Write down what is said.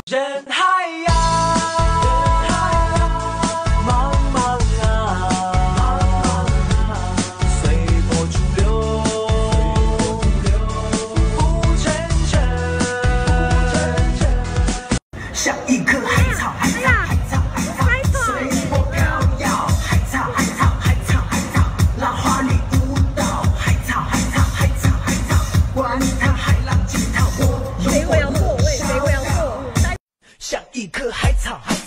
人海呀，茫茫啊，随波逐流，浮沉沉，像一棵海草，海草，海草，海草，随波飘摇，海草，海草，海草，海草，浪花里舞蹈，海草，海草，海草，海草，管它海浪惊涛，我有我的沙。像一棵海草。